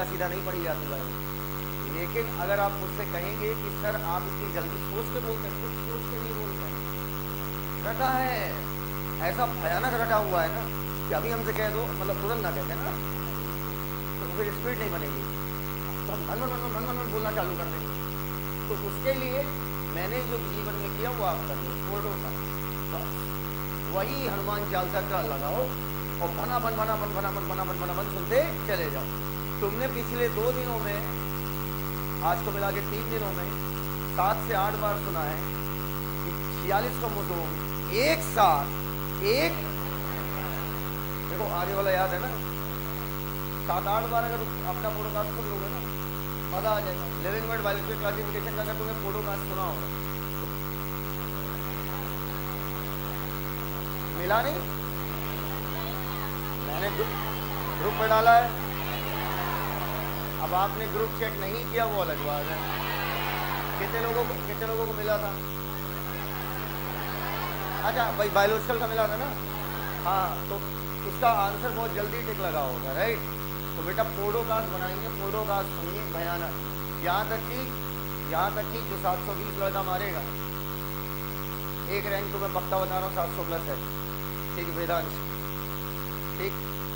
उल्टा सीधा नहीं पड़ी जाती भाई। लेकिन अगर आप मुझसे कहेंगे कि सर आप इतनी जल्दी सोच के बोलते हैं, कुछ सोच के नहीं बोलते हैं, रटा है, ऐसा भयानक रटा हुआ है ना कि अभी हमसे कह दो, मतलब तुरंत ना कहते ना तो फिर स्पीड नहीं बनेगी, तो हम मन बोलना चालू कर देंगे। तो उसके लिए मैंने जो जीवन में किया वो आप कर लो, फोटो का बस वही हनुमान चालीसा का लगाओ और बना बन सुनते चले जाओ। तुमने पिछले 2 दिनों में, आज को मिला के 3 दिनों में 7 से 8 बार सुना है कि 46 का मुझे एक साथ एक, देखो आगे वाला याद है ना, 7-8 बार अगर अपना पॉडकास्ट सुन लोगे ना मजा आ जाएगा। लिविंग वर्ड बायोलॉजिकल क्लासिफिकेशन का अगर तुम्हें पॉडकास्ट सुना होगा, मिला नहीं, मैंने ग्रुप पर डाला है। अब आपने ग्रुप चेक नहीं किया वो अलग बात है। कितने लोगों को मिला था? अच्छा भाई बायोलॉजिकल का मिला था ना, हाँ, तो उसका आंसर बहुत जल्दी टिक लगा होगा, राइट। तो बेटा पॉडकास्ट बनाएंगे, पॉडकास्ट सुनिए भयानक, यहाँ तक कि जो 720 लड़का मारेगा, एक रैंक तो मैं पक्का बता रहा हूँ 700 प्लस है, ठीक, वेदांश, ठीक,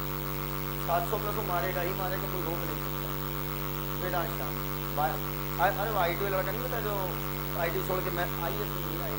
700 प्लस वो मारेगा ही मारेगा, कोई रोक नहीं सकता। वेदांश का अरे वो IT वाला लड़का नहीं पता, जो IT छोड़ के मैं IAS नहीं आई,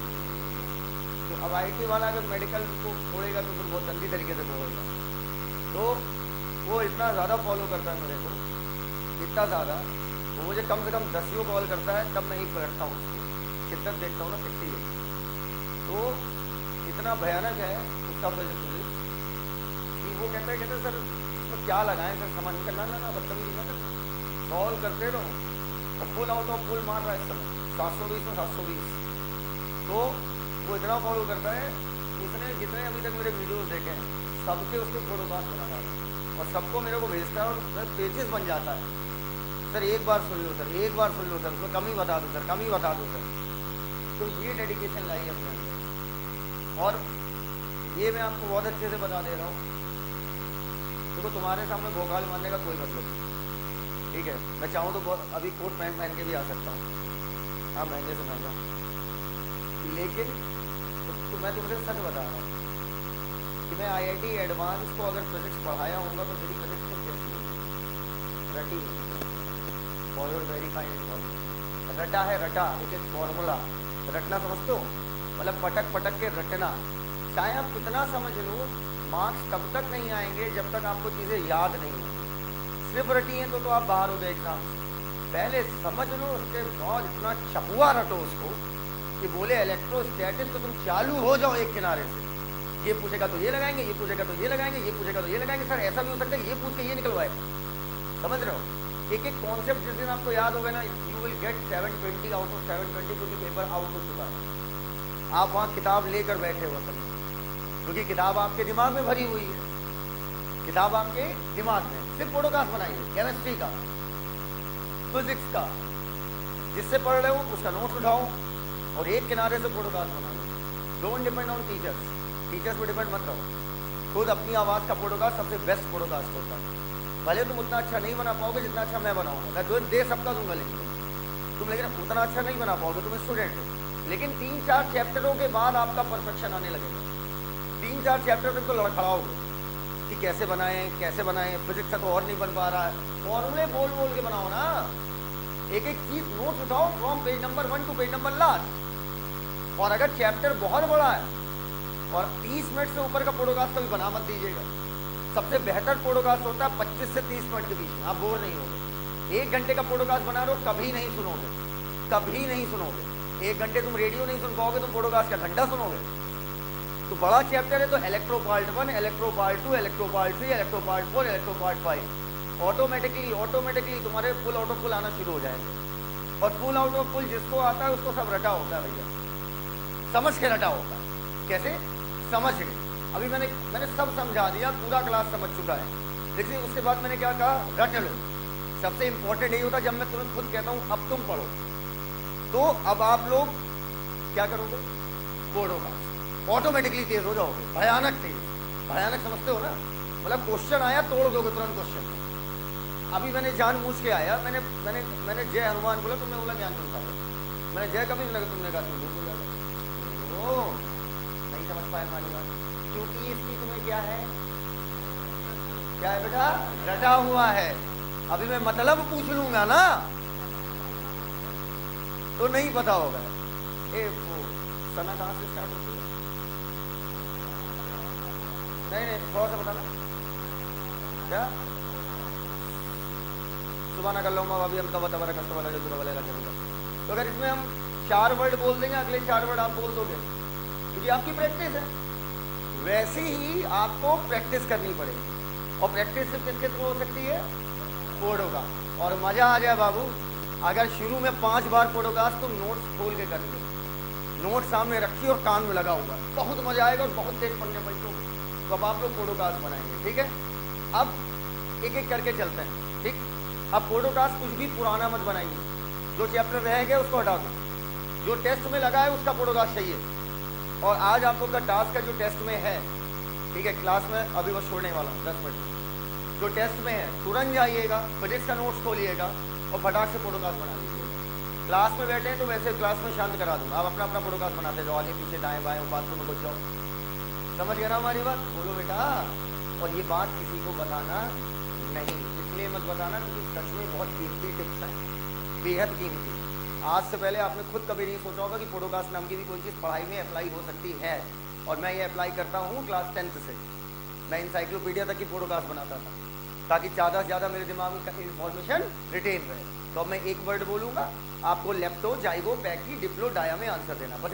तो अब IT वाला अगर मेडिकल को छोड़ेगा तो फिर बहुत गंदी तरीके से बोलेगा। तो वो इतना ज़्यादा फॉलो करता है मेरे को, इतना ज़्यादा, वो मुझे कम से कम 10 कॉल करता है, तब मैं ही पलटता हूँ उसको, शिद्दत देखता हूँ ना कितनी है। तो इतना भयानक है उसका प्रेजेंटेशन कि वो कहते हैं सर इसमें क्या लगाएं सर, समझ नहीं करना, ना बदतमीजी ना करना, सॉल्व करते रहो। और फुल आउट ऑफ फुल मार रहा है इस समय 720 में 720। तो वो इतना फॉलो करता है, उसने जितने अभी तक मेरे वीडियोस देखे हैं सबके उसके पॉडकास्ट बना रहा है और सबको मेरे को भेजता है और पेजेस बन जाता है, सर एक बार सुन लो सर, एक बार सुन लो सर, उसमें कमी बता दो सर, कमी बता दो सर। तो ये डेडिकेशन लाई अपने अंदर, और ये मैं आपको बहुत अच्छे से बता दे रहा हूँ। देखो तुम्हारे सामने भोकाल मारने का कोई मतलब नहीं, ठीक है, मैं चाहूँ तो बहुत अभी कोट पैंट पहन के भी आ सकता हूँ, हाँ महंगे से महंगा, लेकिन तो मैं तुमसे सच बता रहा हूँ कि मैं IIT एडवांस को अगर फिजिक्स पढ़ाया होगा तो मेरी फिजिक्स तो कैसी होगी, रटी, फॉरवर्ड वेरीफाइड, रटा है, रटा, इट इज फॉर्मूला, रटना समझते हो, मतलब पटक पटक के रटना। चाहे आप कितना समझ लो, मार्क्स तब तक नहीं आएंगे जब तक आपको चीज़ें याद नहीं होंगी। सिर्फ रटी हैं तो आप बाहर हो गए एग्जाम से, पहले समझ लो, उसके बाद इतना छपुआ रटो उसको कि बोले इलेक्ट्रोस्टैटिक तो तुम चालू हो जाओ एक किनारे से, ये पूछेगा तो ये लगाएंगे, ये पूछेगा तो ये लगाएंगे, ये पूछेगा तो ये लगाएंगे, सर ऐसा भी हो सकता है ये पूछ के ये निकलवाए, समझ रहे हो। एक एक कॉन्सेप्ट जिस दिन आपको याद होगा ना, you will get 720 out of 720 क्योंकि पेपर आउट हो चुका है, आप वहाँ किताब लेकर बैठे हो असल में, क्योंकि किताब आपके दिमाग में भरी हुई है, किताब आपके दिमाग में। सिर्फ पॉडकास्ट बनाइए, केमिस्ट्री का, फिजिक्स का, जिससे पढ़ रहे हो उसका नोट्स उठाओ और एक किनारे से पॉडकास्ट बनाओ। Don't depend on teachers, teachers पर डिपेंड मत रहो, खुद अपनी आवाज़ का पॉडकास्ट सबसे बेस्ट पॉडकास्ट होता है। भले तुम उतना अच्छा नहीं बना पाओगे जितना अच्छा मैं बनाऊंगा, मैं जो दे सबका दूंगा, लेकिन तुम लेकिन उतना अच्छा नहीं बना पाओगे, तुम स्टूडेंट हो, लेकिन 3-4 चैप्टरों के बाद आपका परफेक्शन आने लगेगा। 3-4 चैप्टर तक तो लड़खड़ाओगे कि कैसे बनाएं, फिजिक्स का तो और नहीं बन पा रहा है, फॉर्मूले बोल बोल के बनाओ ना, एक एक चीज नोट्स उठाओ from page number 1 to page number last. और अगर चैप्टर बहुत बड़ा है और 30 मिनट से ऊपर का पॉडकास्ट कभी बना मत दीजिएगा। सबसे बेहतर पॉडकास्ट होता है 25 से 30 मिनट के बीच में, आप बोर नहीं होगे। 1 घंटे का पॉडकास्ट बना रहे हो, कभी नहीं सुनोगे, कभी नहीं सुनोगे। 1 घंटे तुम रेडियो नहीं सुन पाओगे, तुम पॉडकास्ट का घंटा सुनोगे। तो बड़ा चैप्टर है तो electro part 1, electro part 2, electro part 3, electro part 4, electro part 5, automatically तुम्हारे फुल आउट ऑफ फुल आना शुरू हो जाएंगे। और फुल आउट ऑफ फुल जिसको आता है उसको सब रटा होता है भैया, समझ के रटा होता है। कैसे समझ के, अभी मैंने सब समझा दिया, पूरा क्लास समझ चुका है, लेकिन उसके बाद मैंने क्या कहा, रट लो। सबसे इंपॉर्टेंट यही होता है, जब मैं तुम्हें खुद कहता हूँ अब तुम पढ़ो, तो अब आप लोग क्या करोगे, पढ़ोगा, ऑटोमेटिकली तेज हो जाओगे, भयानक तेज, भयानक समझते हो ना, मतलब क्वेश्चन आया तोड़ दोगे तुरंत क्वेश्चन। अभी मैंने जानबूझ के आया, मैंने जय हनुमान बोला, तुमने बोला ज्ञान गुण सागर। मैंने जय कभी नहीं लगा, तुमने कहा तुम लोग बोला। ओ नहीं समझ पाए हमारी बात, क्योंकि इसकी तुम्हें क्या है, क्या है बेटा, रटा हुआ है। अभी मैं मतलब पूछ लूंगा ना तो नहीं पता होगा। वो सना कहाँ से स्टार्ट होती है? नहीं थोड़ा सा बताना क्या। सुबह ना कर लो अभी हम तब तब कष्ट वाला जो दूर वाला करेगा। तो अगर इसमें हम 4 वर्ड बोल देंगे, अगले 4 वर्ड आप बोल दोगे, क्योंकि आपकी प्रैक्टिस है। वैसे ही आपको प्रैक्टिस करनी पड़ेगी, और प्रैक्टिस सिर्फ किसके थ्रू हो सकती है, पॉडकास्ट। और मजा आ जाए बाबू, अगर शुरू में 5 बार पॉडकास्ट तुम नोट्स खोल के कर लो, नोट सामने रखी और कान में लगा हुआ, बहुत मजा आएगा और बहुत तेज पढ़ने बैठोगे। तो अब आप लोग पॉडकास्ट बनाएंगे, ठीक है। अब एक एक करके चलते हैं, ठीक। अब पॉडकास्ट कुछ भी पुराना मत बनाइए, जो चैप्टर रह गए उसको हटा दो, जो टेस्ट में लगा है उसका पॉडकास्ट चाहिए। और आज आप लोग का टास्क है जो टेस्ट में है, ठीक है, क्लास में अभी बस छोड़ने वाला 10 मिनट, जो टेस्ट में है तुरंत जाइएगा, फिजिक्स का नोट्स खोलिएगा और फटाक से पॉडकास्ट बना लीजिएगा। क्लास में बैठे हैं तो वैसे क्लास में शांत करा दूंगा, आप अपना अपना पॉडकास्ट बनाते जाओ, आगे पीछे दाएं बाएं बाथरूम में घुस जाओ। समझ गया ना हमारी बात, बोलो बेटा। और ये बात किसी को बताना नहीं, इसलिए मत बताना क्योंकि सच में बहुत कीमती टिप्स हैं, बेहद कीमती। आज से पहले आपने खुद कभी नहीं सोचा होगा कि पॉडकास्ट नाम की भी कोई चीज़ पढ़ाई में अप्लाई हो सकती है। और मैं ये अप्लाई करता हूँ क्लास 10th से। मैं इंसाइक्लोपीडिया तक की पॉडकास्ट बनाता था ताकि ज़्यादा से ज़्यादा मेरे दिमाग में इन्फॉर्मेशन रिटेन रहे। तो अब मैं एक वर्ड बोलूँगा, आपको lepto zygo pachy diplo dia में आंसर देना।